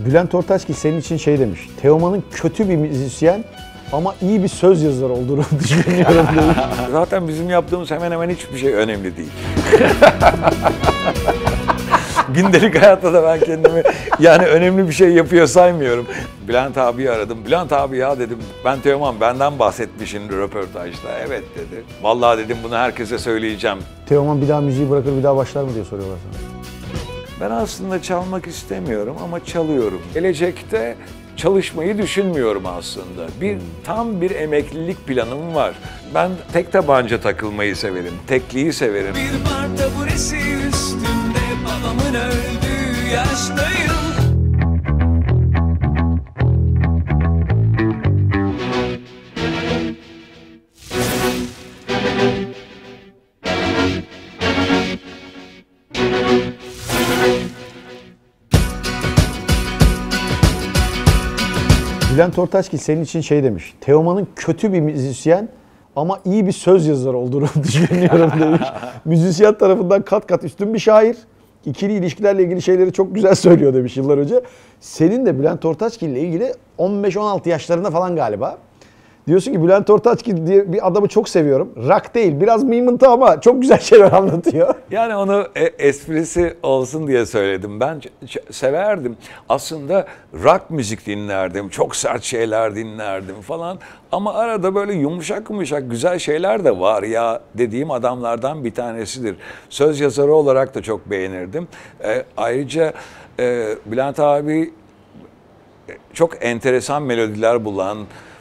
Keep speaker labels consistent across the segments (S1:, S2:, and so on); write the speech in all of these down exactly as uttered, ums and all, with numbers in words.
S1: Bülent Ortaçgil senin için şey demiş. Teoman'ın kötü bir müzisyen ama iyi bir söz yazarı olduğunu düşünüyorum demiş.
S2: Zaten bizim yaptığımız hemen hemen hiçbir şey önemli değil. Gündelik hayatta da ben kendimi yani önemli bir şey yapıyor saymıyorum. Bülent abiyi aradım. Bülent abi ya dedim, ben Teoman, benden bahsetmişsin röportajda. Evet dedi. Vallahi dedim, bunu herkese söyleyeceğim.
S1: Teoman bir daha müziği bırakır bir daha başlar mı diye soruyorlar sana.
S2: Ben aslında çalmak istemiyorum ama çalıyorum. Gelecekte çalışmayı düşünmüyorum aslında. Bir hmm. tam bir emeklilik planım var. Ben tek tabanca takılmayı severim, tekliği severim.
S3: Bir bar taburesi üstünde babamın öldüğü yaştayım.
S1: Bülent Ortaçgil senin için şey demiş. Teoman'ın kötü bir müzisyen ama iyi bir söz yazarı olduğunu düşünüyorum demiş. Müzisyen tarafından kat kat üstün bir şair. İkili ilişkilerle ilgili şeyleri çok güzel söylüyor demiş yıllar önce. Senin de Bülent Ortaçgil ile ilgili on beş on altı yaşlarında falan galiba. Diyorsun ki Bülent Ortaçgil diye bir adamı çok seviyorum. Rock değil, biraz mıymıntı ama çok güzel şeyler anlatıyor.
S2: Yani onu e, esprisi olsun diye söyledim. Ben severdim. Aslında rock müzik dinlerdim, çok sert şeyler dinlerdim falan. Ama arada böyle yumuşak yumuşak güzel şeyler de var ya dediğim adamlardan bir tanesidir. Söz yazarı olarak da çok beğenirdim. E, ayrıca e, Bülent abi çok enteresan melodiler bulan,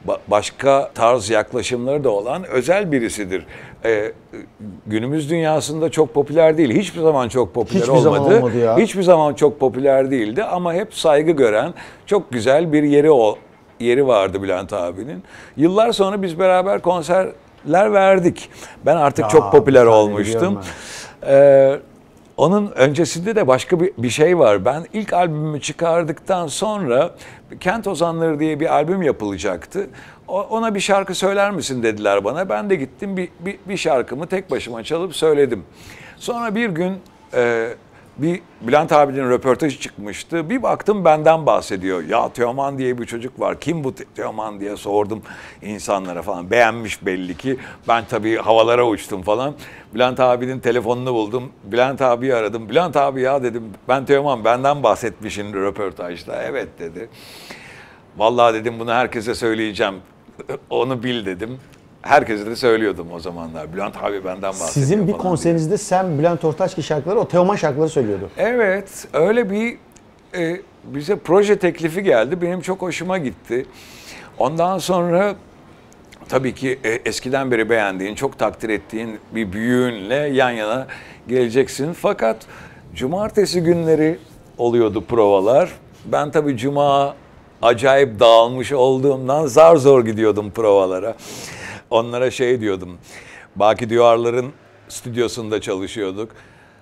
S2: başka tarz yaklaşımları da olan özel birisidir. Ee, günümüz dünyasında çok popüler değil. Hiçbir zaman çok popüler
S1: Hiçbir
S2: olmadı.
S1: Zaman olmadı ya.
S2: Hiçbir zaman çok popüler değildi ama hep saygı gören çok güzel bir yeri o yeri vardı Bülent abinin. Yıllar sonra biz beraber konserler verdik. Ben artık
S1: ya,
S2: çok popüler olmuştum. Ee, Onun öncesinde de başka bir, bir şey var. Ben ilk albümümü çıkardıktan sonra Kent Ozanları diye bir albüm yapılacaktı. O, ona bir şarkı söyler misin dediler bana. Ben de gittim bir, bir, bir şarkımı tek başıma çalıp söyledim. Sonra bir gün e, bir Bülent abinin röportajı çıkmıştı. Bir baktım benden bahsediyor. Ya Teoman diye bir çocuk var. Kim bu Teoman diye sordum insanlara falan. Beğenmiş belli ki. Ben tabii havalara uçtum falan. Bülent abinin telefonunu buldum. Bülent abiyi aradım. Bülent abi ya dedim, ben Teoman, benden bahsetmişsin röportajda. Evet dedi. Vallahi dedim, bunu herkese söyleyeceğim. Onu bil dedim. Herkese de söylüyordum o zamanlar. Bülent abi benden bahsediyor.
S1: Sizin bir konserinizde diye. Sen Bülent Ortaçgil şarkıları, o Teoman şarkıları söylüyordu.
S2: Evet, öyle bir e, bize proje teklifi geldi. Benim çok hoşuma gitti. Ondan sonra tabii ki e, eskiden beri beğendiğin, çok takdir ettiğin bir büyüğünle yan yana geleceksin. Fakat cumartesi günleri oluyordu provalar. Ben tabii cuma acayip dağılmış olduğumdan zar zor gidiyordum provalara. Onlara şey diyordum, Baki Duyarlar'ın stüdyosunda çalışıyorduk.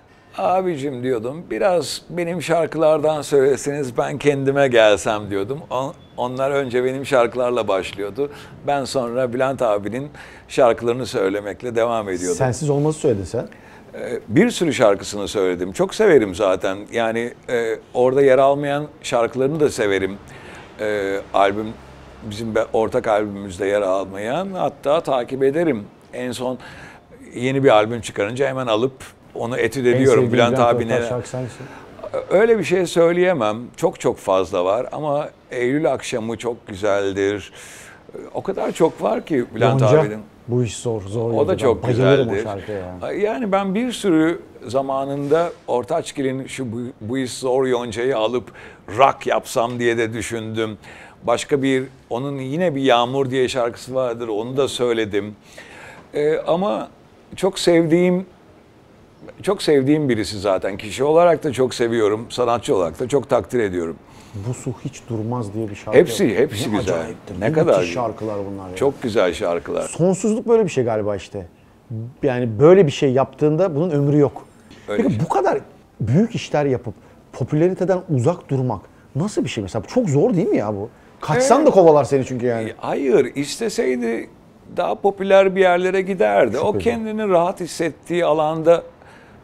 S2: Abicim diyordum, biraz benim şarkılardan söyleseniz ben kendime gelsem diyordum. Onlar önce benim şarkılarla başlıyordu. Ben sonra Bülent abinin şarkılarını söylemekle devam ediyordum.
S1: Sensiz Olmaz'ı söyledin sen.
S2: Bir sürü şarkısını söyledim. Çok severim zaten. Yani e, orada yer almayan şarkılarını da severim. E, albüm bizim ortak albümümüzde yer almayan, hatta takip ederim. En son yeni bir albüm çıkarınca hemen alıp onu etüt ediyorum Bülent abine. Öyle bir şey söyleyemem. Çok çok fazla var ama Eylül Akşamı çok güzeldir. O kadar çok var ki Bülent
S1: Yonca,
S2: abinin.
S1: Bu iş zor, zor.
S2: O da çok güzeldir.
S1: Yani.
S2: yani ben bir sürü zamanında Ortaçgil'in şu bu, bu iş zor Yonca'yı alıp rock yapsam diye de düşündüm. Başka bir, onun yine bir Yağmur diye şarkısı vardır, onu da söyledim. Ee, ama çok sevdiğim, çok sevdiğim birisi zaten. Kişi olarak da çok seviyorum, sanatçı olarak da çok takdir ediyorum.
S1: Bu su hiç durmaz diye bir şarkı.
S2: Hepsi, hepsi
S1: ne
S2: güzel.
S1: Acayiptir.
S2: Ne kadar
S1: şarkılar bunlar.
S2: Çok
S1: yani.
S2: güzel şarkılar.
S1: Sonsuzluk böyle bir şey galiba işte. Yani böyle bir şey yaptığında bunun ömrü yok.
S2: Öyle
S1: Peki
S2: şey.
S1: bu kadar büyük işler yapıp popülariteden uzak durmak nasıl bir şey mesela? Çok zor değil mi ya bu? Kaçsan da kovalar seni çünkü yani.
S2: Hayır, isteseydi daha popüler bir yerlere giderdi.
S1: Şüpheli.
S2: O kendini rahat hissettiği alanda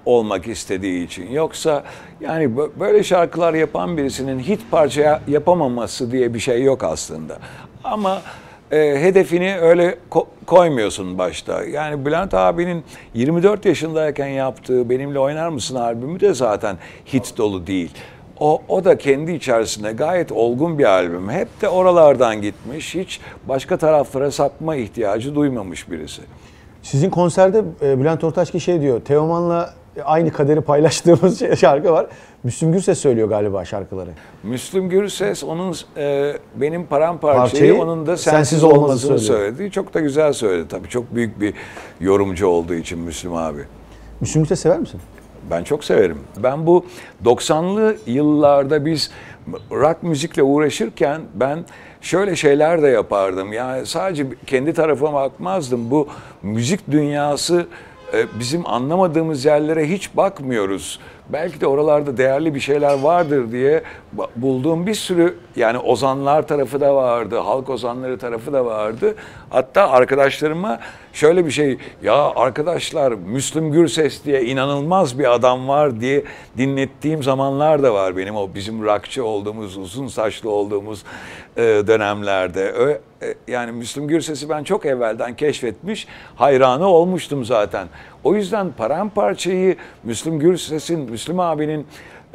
S2: olmak istediği için. Yoksa yani bö- böyle şarkılar yapan birisinin hit parça yapamaması diye bir şey yok aslında. Ama e, hedefini öyle ko- koymuyorsun başta. Yani Bülent abinin yirmi dört yaşındayken yaptığı Benimle Oynar Mısın albümü de zaten hit dolu değil. O, o da kendi içerisinde gayet olgun bir albüm. Hep de oralardan gitmiş. Hiç başka taraflara sapma ihtiyacı duymamış birisi.
S1: Sizin konserde e, Bülent Ortaçgil şey diyor. Teoman'la aynı kaderi paylaştığımız şey- şarkı var. Müslüm Gürses söylüyor galiba şarkıları.
S2: Müslüm Gürses onun e, benim paramparçayı
S1: Parçayı
S2: onun da
S1: sensiz
S2: sensiz
S1: olmazı
S2: olmasını
S1: söylüyor.
S2: söyledi. Çok da güzel söyledi tabii. Çok büyük bir yorumcu olduğu için Müslüm abi.
S1: Müslüm Gürses sever misin?
S2: Ben çok severim. Ben bu doksanlı yıllarda biz rock müzikle uğraşırken ben şöyle şeyler de yapardım. Yani sadece kendi tarafıma bakmazdım. Bu müzik dünyası e, bizim anlamadığımız yerlere hiç bakmıyoruz. Belki de oralarda değerli bir şeyler vardır diye ba- bulduğum bir sürü, yani ozanlar tarafı da vardı, halk ozanları tarafı da vardı. Hatta arkadaşlarıma şöyle bir şey, ya arkadaşlar Müslüm Gürses diye inanılmaz bir adam var diye dinlettiğim zamanlar da var benim, o bizim rockçı olduğumuz, uzun saçlı olduğumuz e, dönemlerde. Ö- e, yani Müslüm Gürses'i ben çok evvelden keşfetmiş, hayranı olmuştum zaten. O yüzden paramparçayı Müslüm Gürses'in, Müslüm abinin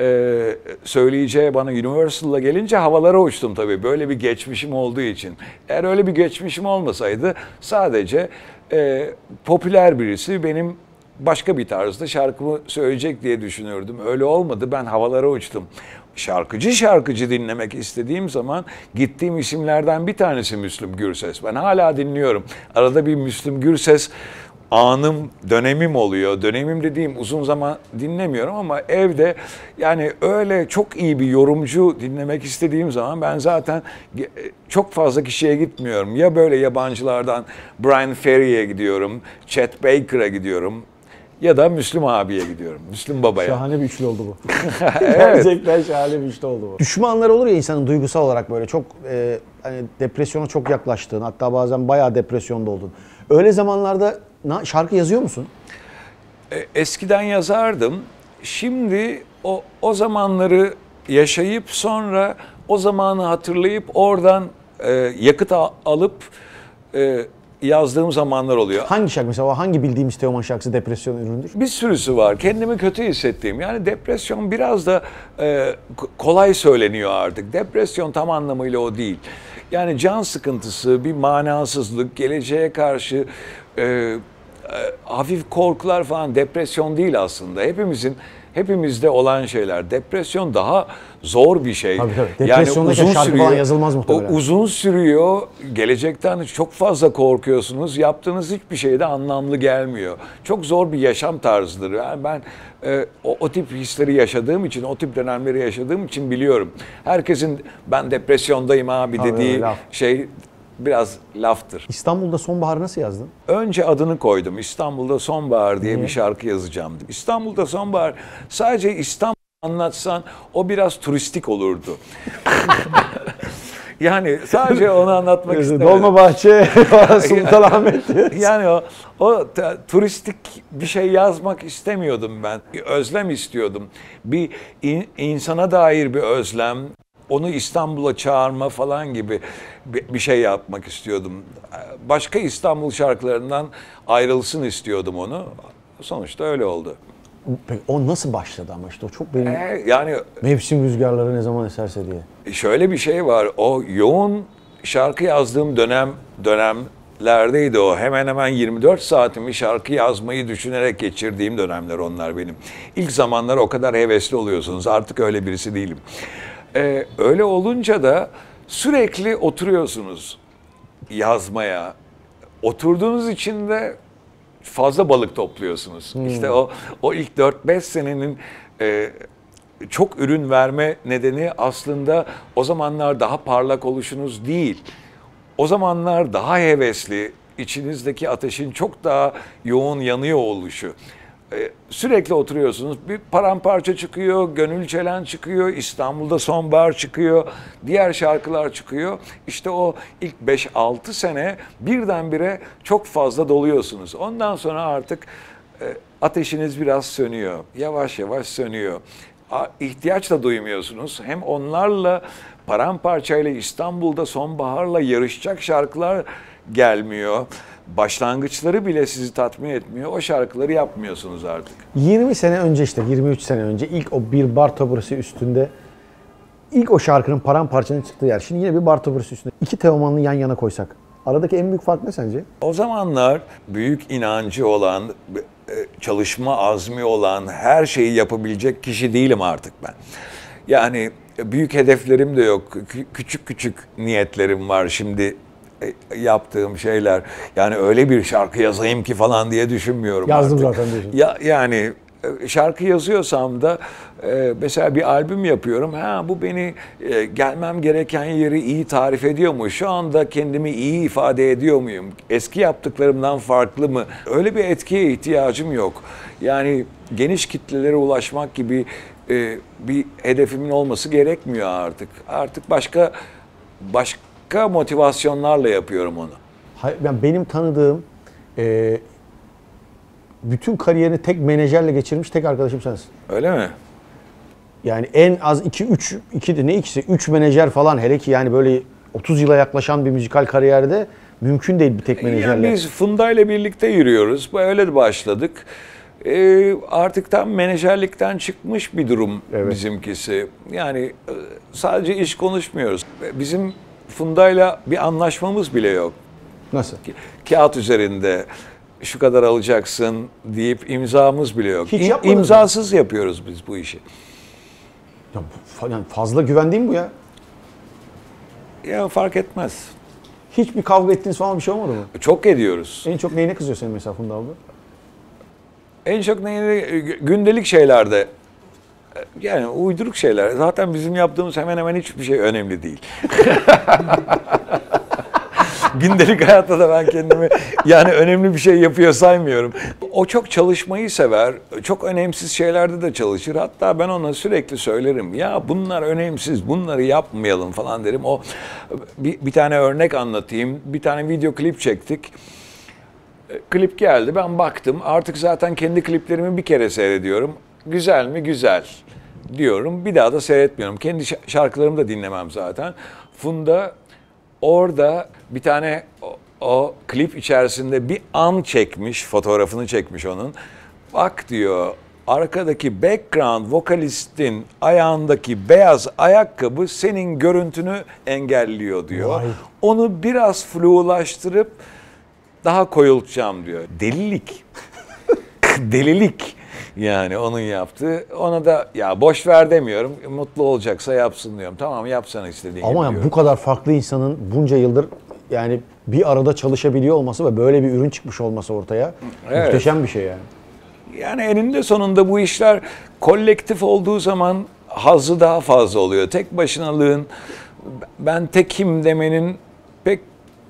S2: e, söyleyeceği bana Universal'la gelince havalara uçtum tabii. Böyle bir geçmişim olduğu için. Eğer öyle bir geçmişim olmasaydı sadece e, popüler birisi benim başka bir tarzda şarkımı söyleyecek diye düşünürdüm. Öyle olmadı. Ben havalara uçtum. Şarkıcı şarkıcı dinlemek istediğim zaman gittiğim isimlerden bir tanesi Müslüm Gürses. Ben hala dinliyorum. Arada bir Müslüm Gürses anım, dönemim oluyor. Dönemim dediğim uzun zaman dinlemiyorum ama evde yani öyle çok iyi bir yorumcu dinlemek istediğim zaman ben zaten çok fazla kişiye gitmiyorum. Ya böyle yabancılardan Brian Ferry'e gidiyorum, Chet Baker'a gidiyorum ya da Müslüm abiye gidiyorum. Müslüm babaya.
S1: Şahane bir üçlü oldu bu.
S2: Evet.
S1: Gerçekten şahane bir üçlü oldu bu. Düşmanlar olur ya insanın duygusal olarak böyle çok e, hani depresyona çok yaklaştığın, hatta bazen bayağı depresyonda oldun. Öyle zamanlarda na- şarkı yazıyor musun?
S2: E, Eskiden yazardım. Şimdi o o zamanları yaşayıp sonra o zamanı hatırlayıp oradan e, yakıt a- alıp e, yazdığım zamanlar oluyor.
S1: Hangi şarkı mesela, o hangi bildiğimiz Teoman şarkısı depresyon ürünüdür?
S2: Bir sürüsü var. Kendimi kötü hissettiğim. Yani depresyon biraz da e, k- kolay söyleniyor artık. Depresyon tam anlamıyla o değil. Yani can sıkıntısı, bir manasızlık, geleceğe karşı e, e, hafif korkular falan depresyon değil aslında. Hepimizin hepimizde olan şeyler. Depresyon daha zor bir şey.
S1: Tabii, tabii. Depresyondayken şarkı falan yazılmaz muhtemelen.
S2: O uzun sürüyor. Gelecekten çok fazla korkuyorsunuz. Yaptığınız hiçbir şey de anlamlı gelmiyor. Çok zor bir yaşam tarzıdır. Yani ben e, o, o tip hisleri yaşadığım için, o tip dönemleri yaşadığım için biliyorum. Herkesin ben depresyondayım abi
S1: Tabii,
S2: dediği
S1: laf.
S2: şey biraz laftır.
S1: İstanbul'da Sonbaharı nasıl yazdın?
S2: Önce adını koydum. İstanbul'da Sonbahar diye
S1: Niye?
S2: bir şarkı yazacağım. İstanbul'da Sonbahar, sadece İstanbul anlatsan o biraz turistik olurdu. Yani sadece onu anlatmak istemedim.
S1: Dolmabahçe, Sultanahmet.
S2: Yani o, o ta- turistik bir şey yazmak istemiyordum ben. Bir özlem istiyordum. Bir in- insana dair bir özlem. Onu İstanbul'a çağırma falan gibi bir bir şey yapmak istiyordum. Başka İstanbul şarkılarından ayrılsın istiyordum onu. Sonuçta öyle oldu.
S1: Peki, o nasıl başladı ama işte o çok benim
S2: Ee, yani
S1: mevsim rüzgarları ne zaman eserse diye.
S2: şöyle bir şey var. O yoğun şarkı yazdığım dönem dönemlerdeydi o. Hemen hemen yirmi dört saatimi şarkı yazmayı düşünerek geçirdiğim dönemler onlar benim. İlk zamanlar o kadar hevesli oluyorsunuz. Artık öyle birisi değilim. Ee, öyle olunca da sürekli oturuyorsunuz yazmaya. Oturduğunuz için de fazla balık topluyorsunuz. İşte o o ilk dört beş senenin e, çok ürün verme nedeni aslında o zamanlar daha parlak oluşunuz değil. O zamanlar daha hevesli, içinizdeki ateşin çok daha yoğun yanıyor oluşu. Ee, sürekli oturuyorsunuz. Bir paramparça çıkıyor, Gönül Çelen çıkıyor, İstanbul'da Sonbahar çıkıyor, diğer şarkılar çıkıyor. İşte o ilk beş altı sene birdenbire çok fazla doluyorsunuz. Ondan sonra artık e, ateşiniz biraz sönüyor. Yavaş yavaş sönüyor. A- İhtiyaç da duymuyorsunuz. Hem onlarla paramparçayla İstanbul'da sonbaharla yarışacak şarkılar gelmiyor. Başlangıçları bile sizi tatmin etmiyor. O şarkıları yapmıyorsunuz artık.
S1: yirmi sene önce işte yirmi üç sene önce ilk o bir bar taburası üstünde ilk o şarkının paramparçanın çıktığı yer. Şimdi yine bir bar taburası üstünde. İki Teoman'ı yan yana koysak. Aradaki en büyük fark ne sence?
S2: O zamanlar büyük inancı olan, çalışma azmi olan, her şeyi yapabilecek kişi değilim artık ben. Yani büyük hedeflerim de yok. Kü- Küçük küçük niyetlerim var şimdi yaptığım şeyler. Yani öyle bir şarkı yazayım ki falan diye düşünmüyorum
S1: Yazdım
S2: artık.
S1: zaten diyorsun.
S2: Ya yani şarkı yazıyorsam da e, mesela bir albüm yapıyorum. Ha bu beni e, gelmem gereken yeri iyi tarif ediyor mu? Şu anda kendimi iyi ifade ediyor muyum? Eski yaptıklarımdan farklı mı? Öyle bir etkiye ihtiyacım yok. Yani geniş kitlelere ulaşmak gibi e, bir hedefimin olması gerekmiyor artık. Artık başka başka motivasyonlarla yapıyorum onu.
S1: Hayır, ben benim tanıdığım e, bütün kariyerini tek menajerle geçirmiş tek arkadaşım sensin.
S2: Öyle mi?
S1: Yani en az iki üç iki de ne ikisi üç menajer falan, hele ki yani böyle otuz yıla yaklaşan bir müzikal kariyerde mümkün değil bir tek menajerle.
S2: Yani biz Funda ile birlikte yürüyoruz. Öyle de başladık. Ee, artık tam menajerlikten çıkmış bir durum
S1: Evet.
S2: bizimkisi. Yani e, sadece iş konuşmuyoruz. Bizim Funda'yla bir anlaşmamız bile yok.
S1: Nasıl?
S2: Kağıt üzerinde şu kadar alacaksın deyip imzamız bile yok.
S1: Hiç
S2: İm-
S1: yapmadınız mı?
S2: İmzasız yapıyoruz biz bu işi.
S1: Ya, fa- yani fazla güven değil mi bu ya?
S2: Ya fark etmez.
S1: Hiçbir kavga ettiğiniz falan bir şey olmadı mı?
S2: Çok ediyoruz.
S1: En çok neyine kızıyor senin mesela Funda abla?
S2: En çok neydi? Gündelik şeylerde. Yani uyduruk şeyler. Zaten bizim yaptığımız hemen hemen hiçbir şey önemli değil. Gündelik hayatta da ben kendimi yani önemli bir şey yapıyor saymıyorum. O çok çalışmayı sever. Çok önemsiz şeylerde de çalışır. Hatta ben ona sürekli söylerim. Ya bunlar önemsiz, bunları yapmayalım falan derim. O bir, bir tane örnek anlatayım. Bir tane video klip çektik. Klip geldi, ben baktım. Artık zaten kendi kliplerimi bir kere seyrediyorum. Güzel mi? Güzel diyorum. Bir daha da seyretmiyorum. Kendi şarkılarımı da dinlemem zaten. Funda orada bir tane o, o klip içerisinde bir an çekmiş, fotoğrafını çekmiş onun. Bak diyor, arkadaki background vokalistin ayağındaki beyaz ayakkabı senin görüntünü engelliyor diyor.
S1: Vay.
S2: Onu biraz flulaştırıp daha koyultacağım diyor. Delilik. Delilik. Yani onun yaptığı. Ona da ya boş ver demiyorum. Mutlu olacaksa yapsın diyorum. Tamam yapsana istediğin
S1: Ama
S2: gibi
S1: yani
S2: diyorum.
S1: bu kadar farklı insanın bunca yıldır yani bir arada çalışabiliyor olması ve böyle bir ürün çıkmış olması ortaya
S2: Evet.
S1: muhteşem bir şey yani.
S2: Yani eninde sonunda bu işler kolektif olduğu zaman hazzı daha fazla oluyor. Tek başınalığın, ben tekim demenin pek,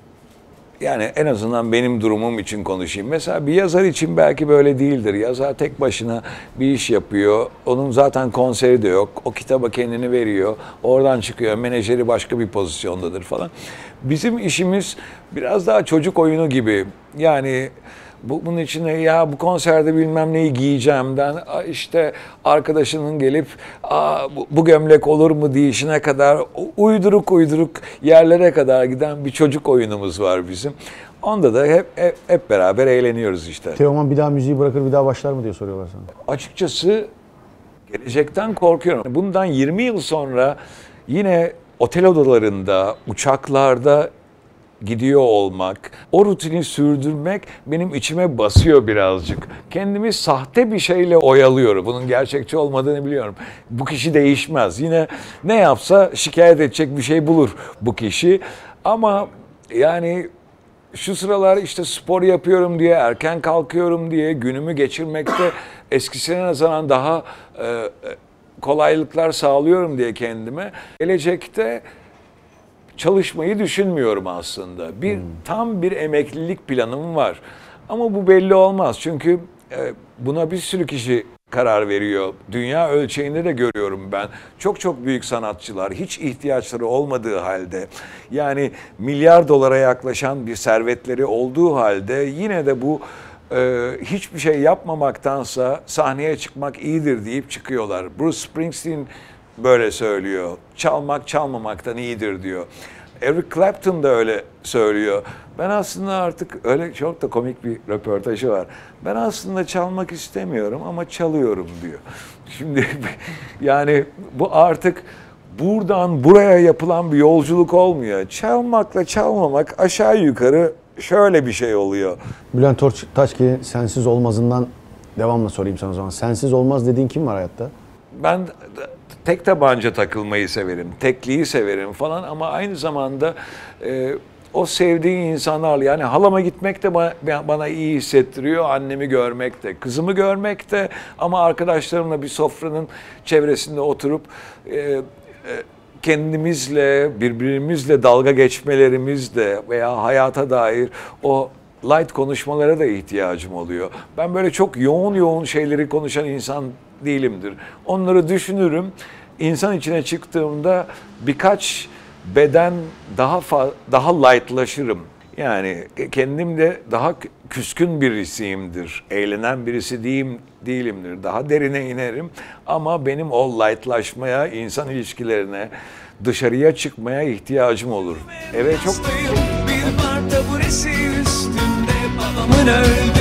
S2: yani en azından benim durumum için konuşayım. Mesela bir yazar için belki böyle değildir. Yazar tek başına bir iş yapıyor. Onun zaten konseri de yok. O kitaba kendini veriyor. Oradan çıkıyor. Menajeri başka bir pozisyondadır falan. Bizim işimiz biraz daha çocuk oyunu gibi. Yani bu, bunun içine ya bu konserde bilmem neyi giyeceğimden işte arkadaşının gelip Aa, bu, bu gömlek olur mu deyişine kadar uyduruk uyduruk yerlere kadar giden bir çocuk oyunumuz var bizim. Onda da hep hep, hep beraber eğleniyoruz işte.
S1: Teoman bir daha müziği bırakır bir daha başlar mı diye soruyorlar sana.
S2: Açıkçası gelecekten korkuyorum. Bundan yirmi yıl sonra yine otel odalarında, uçaklarda gidiyor olmak, o rutini sürdürmek benim içime basıyor birazcık. Kendimi sahte bir şeyle oyalıyorum. Bunun gerçekçi olmadığını biliyorum. Bu kişi değişmez. Yine ne yapsa şikayet edecek bir şey bulur bu kişi. Ama yani şu sıralar işte spor yapıyorum diye, erken kalkıyorum diye günümü geçirmekte eskisine nazaran daha e, kolaylıklar sağlıyorum diye kendime. Gelecekte çalışmayı düşünmüyorum aslında. Bir hmm. tam bir emeklilik planım var. Ama bu belli olmaz. Çünkü e, buna bir sürü kişi karar veriyor. Dünya ölçeğinde de görüyorum ben. Çok çok büyük sanatçılar hiç ihtiyaçları olmadığı halde, yani milyar dolara yaklaşan bir servetleri olduğu halde yine de bu e, hiçbir şey yapmamaktansa sahneye çıkmak iyidir deyip çıkıyorlar. Bruce Springsteen böyle söylüyor. Çalmak çalmamaktan iyidir diyor. Eric Clapton da öyle söylüyor. Ben aslında artık öyle çok da komik bir röportajı var. Ben aslında çalmak istemiyorum ama çalıyorum diyor. Şimdi yani bu artık buradan buraya yapılan bir yolculuk olmuyor. Çalmakla çalmamak aşağı yukarı şöyle bir şey oluyor.
S1: Bülent Ortaçgil'in Sensiz Olmaz'ından devamlı sorayım sana o zaman. Sensiz olmaz dediğin kim var hayatta?
S2: Ben tek tabanca takılmayı severim, tekliği severim falan ama aynı zamanda e, o sevdiği insanlarla, yani halama gitmek de bana, bana iyi hissettiriyor, annemi görmek de, kızımı görmek de ama arkadaşlarımla bir sofranın çevresinde oturup e, e, kendimizle, birbirimizle dalga geçmelerimizle veya hayata dair o light konuşmalara da ihtiyacım oluyor. Ben böyle çok yoğun yoğun şeyleri konuşan insan değilimdir. Onları düşünürüm. İnsan içine çıktığımda birkaç beden daha daha lightlaşırım. Yani kendim de daha küskün birisiyimdir. Eğlenen birisi değilim, değilimdir. Daha derine inerim. Ama benim o lightlaşmaya, insan ilişkilerine, dışarıya çıkmaya ihtiyacım olur. Eve çok...
S3: Bir bar taburesi üstünde babamın öldüğü